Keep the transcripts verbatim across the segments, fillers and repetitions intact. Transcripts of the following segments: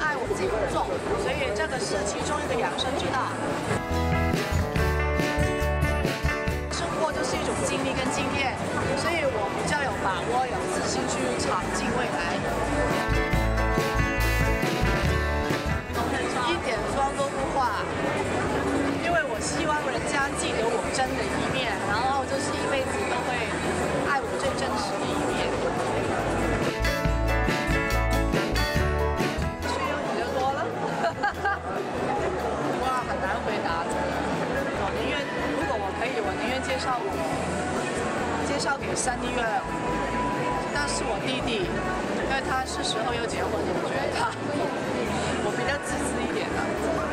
爱我自己不做，所以这个是其中一个养生之道。生活就是一种经历跟经验，所以我比较有把握、有自信去闯进未来。一点妆都不化，因为我希望人家记得我真的一面，然后就是一辈子都会爱我最真实的一面。去用你就多了，哇，很难回答的。我宁愿，如果我可以，我宁愿介绍我介绍给三弟月，但是我弟弟，因为他是时候要结婚了，我觉得他。我比较自私一点的，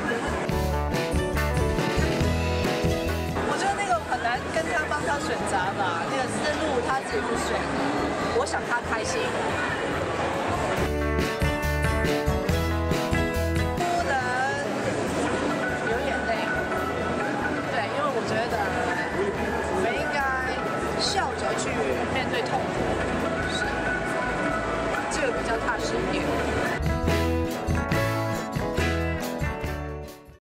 我觉得那个很难跟他帮他选择吧，那个思路他自己不选，我想他开心。不能流眼泪，对，因为我觉得我们应该笑着去面对痛苦，是这个比较踏实一点。